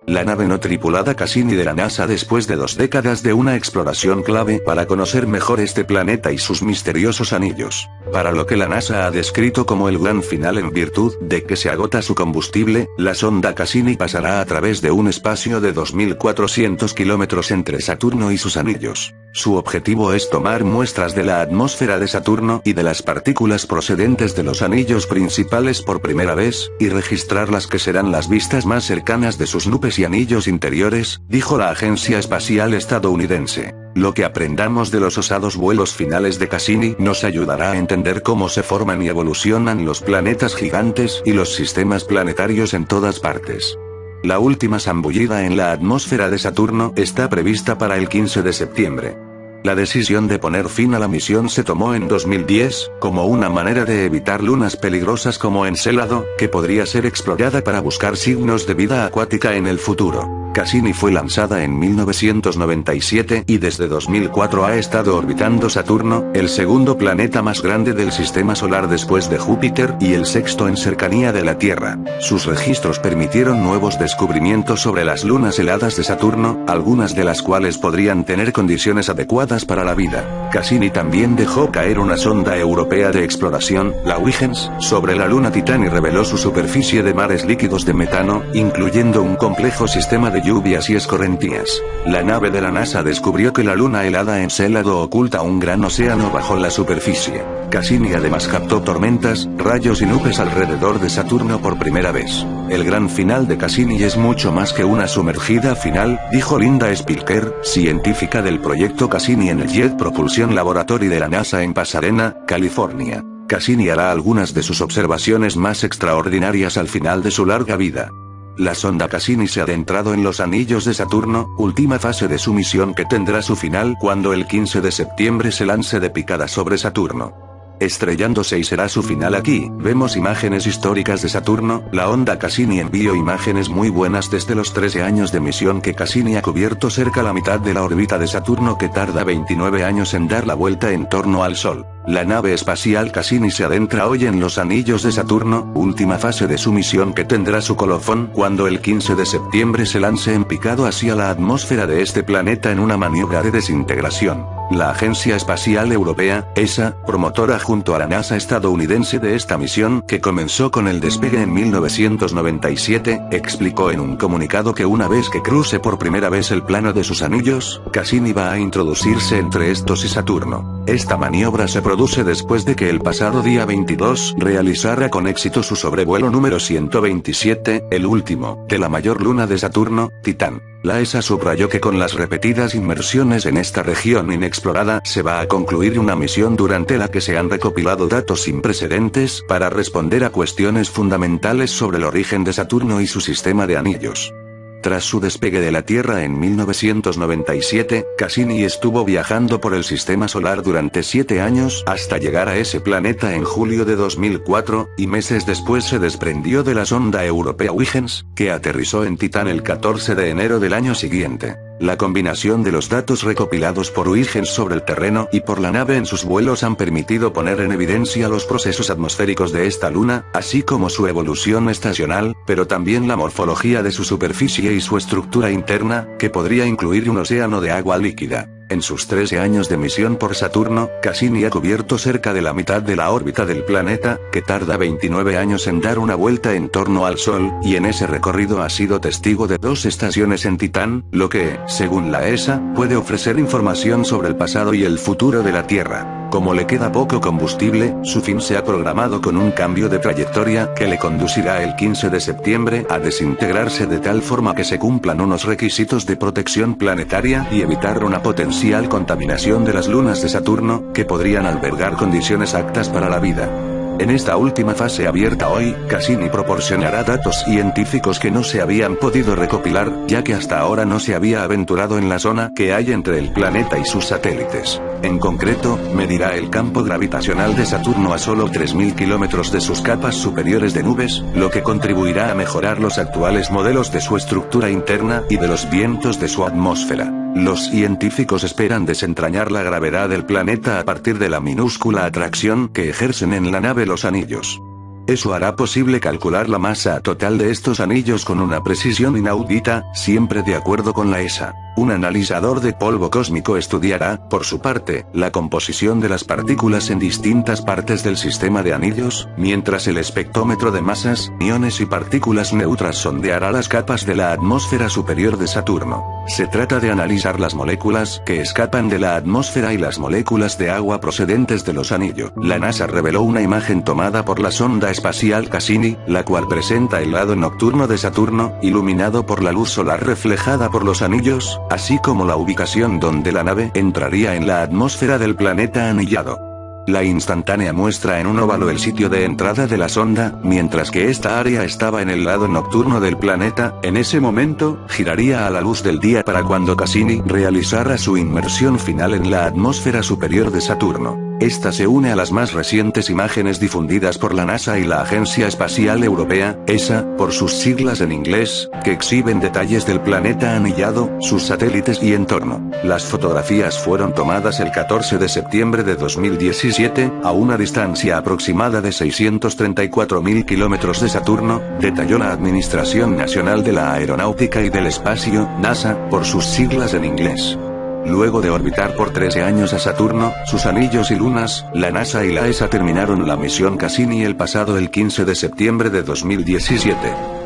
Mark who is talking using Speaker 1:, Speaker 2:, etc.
Speaker 1: La nave no tripulada Cassini de la NASA, después de 2 décadas de una exploración clave para conocer mejor este planeta y sus misteriosos anillos, para lo que la NASA ha descrito como el gran final en virtud de que se agota su combustible, la sonda Cassini pasará a través de un espacio de 2.400 kilómetros entre Saturno y sus anillos. Su objetivo es tomar muestras de la atmósfera de Saturno y de las partículas procedentes de los anillos principales por primera vez, y registrar las que serán las vistas más cercanas de sus nubes y anillos interiores, dijo la Agencia Espacial Estadounidense. Lo que aprendamos de los osados vuelos finales de Cassini nos ayudará a entender cómo se forman y evolucionan los planetas gigantes y los sistemas planetarios en todas partes. La última zambullida en la atmósfera de Saturno está prevista para el 15 de septiembre. La decisión de poner fin a la misión se tomó en 2010, como una manera de evitar lunas peligrosas como Encélado, que podría ser explorada para buscar signos de vida acuática en el futuro. Cassini fue lanzada en 1997 y desde 2004 ha estado orbitando Saturno, el segundo planeta más grande del sistema solar después de Júpiter y el sexto en cercanía de la Tierra. Sus registros permitieron nuevos descubrimientos sobre las lunas heladas de Saturno, algunas de las cuales podrían tener condiciones adecuadas para la vida. Cassini también dejó caer una sonda europea de exploración, la Huygens, sobre la luna Titán y reveló su superficie de mares líquidos de metano, incluyendo un complejo sistema de lluvias y escorrentías. La nave de la NASA descubrió que la luna helada Encélado oculta un gran océano bajo la superficie. Cassini además captó tormentas, rayos y nubes alrededor de Saturno por primera vez. El gran final de Cassini es mucho más que una sumergida final, dijo Linda Spilker, científica del proyecto Cassini en el Jet Propulsion Laboratory de la NASA en Pasadena, California. Cassini hará algunas de sus observaciones más extraordinarias al final de su larga vida. La sonda Cassini se ha adentrado en los anillos de Saturno, última fase de su misión que tendrá su final cuando el 15 de septiembre se lance de picada sobre Saturno, estrellándose, y será su final aquí. Vemos imágenes históricas de Saturno. La onda Cassini envió imágenes muy buenas desde los 13 años de misión que Cassini ha cubierto cerca la mitad de la órbita de Saturno, que tarda 29 años en dar la vuelta en torno al Sol. La nave espacial Cassini se adentra hoy en los anillos de Saturno, última fase de su misión que tendrá su colofón cuando el 15 de septiembre se lance en picado hacia la atmósfera de este planeta en una maniobra de desintegración. La Agencia Espacial Europea, ESA, promotora junto a la NASA estadounidense de esta misión, que comenzó con el despegue en 1997, explicó en un comunicado que una vez que cruce por primera vez el plano de sus anillos, Cassini va a introducirse entre estos y Saturno. Esta maniobra se produce después de que el pasado día 22 realizara con éxito su sobrevuelo número 127, el último, de la mayor luna de Saturno, Titán. La ESA subrayó que con las repetidas inmersiones en esta región inexplorada se va a concluir una misión durante la que se han recopilado datos sin precedentes para responder a cuestiones fundamentales sobre el origen de Saturno y su sistema de anillos. Tras su despegue de la Tierra en 1997, Cassini estuvo viajando por el sistema solar durante 7 años hasta llegar a ese planeta en julio de 2004, y meses después se desprendió de la sonda europea Huygens, que aterrizó en Titán el 14 de enero del año siguiente. La combinación de los datos recopilados por Huygens sobre el terreno y por la nave en sus vuelos han permitido poner en evidencia los procesos atmosféricos de esta luna, así como su evolución estacional, pero también la morfología de su superficie y su estructura interna, que podría incluir un océano de agua líquida. En sus 13 años de misión por Saturno, Cassini ha cubierto cerca de la mitad de la órbita del planeta, que tarda 29 años en dar una vuelta en torno al Sol, y en ese recorrido ha sido testigo de 2 estaciones en Titán, lo que, según la ESA, puede ofrecer información sobre el pasado y el futuro de la Tierra. Como le queda poco combustible, su fin se ha programado con un cambio de trayectoria que le conducirá el 15 de septiembre a desintegrarse de tal forma que se cumplan unos requisitos de protección planetaria y evitar una potencial contaminación de las lunas de Saturno, que podrían albergar condiciones aptas para la vida. En esta última fase abierta hoy, Cassini proporcionará datos científicos que no se habían podido recopilar, ya que hasta ahora no se había aventurado en la zona que hay entre el planeta y sus satélites. En concreto, medirá el campo gravitacional de Saturno a solo 3.000 kilómetros de sus capas superiores de nubes, lo que contribuirá a mejorar los actuales modelos de su estructura interna y de los vientos de su atmósfera. Los científicos esperan desentrañar la gravedad del planeta a partir de la minúscula atracción que ejercen en la nave los anillos. Eso hará posible calcular la masa total de estos anillos con una precisión inaudita, siempre de acuerdo con la ESA. Un analizador de polvo cósmico estudiará, por su parte, la composición de las partículas en distintas partes del sistema de anillos, mientras el espectrómetro de masas, iones y partículas neutras sondeará las capas de la atmósfera superior de Saturno. Se trata de analizar las moléculas que escapan de la atmósfera y las moléculas de agua procedentes de los anillos. La NASA reveló una imagen tomada por la sonda espacial Cassini, la cual presenta el lado nocturno de Saturno, iluminado por la luz solar reflejada por los anillos, así como la ubicación donde la nave entraría en la atmósfera del planeta anillado. La instantánea muestra en un óvalo el sitio de entrada de la sonda, mientras que esta área estaba en el lado nocturno del planeta. En ese momento, giraría a la luz del día para cuando Cassini realizara su inmersión final en la atmósfera superior de Saturno. Esta se une a las más recientes imágenes difundidas por la NASA y la Agencia Espacial Europea, ESA, por sus siglas en inglés, que exhiben detalles del planeta anillado, sus satélites y entorno. Las fotografías fueron tomadas el 14 de septiembre de 2017, a una distancia aproximada de 634.000 kilómetros de Saturno, detalló la Administración Nacional de la Aeronáutica y del Espacio, NASA, por sus siglas en inglés. Luego de orbitar por 13 años a Saturno, sus anillos y lunas, la NASA y la ESA terminaron la misión Cassini el pasado 15 de septiembre de 2017.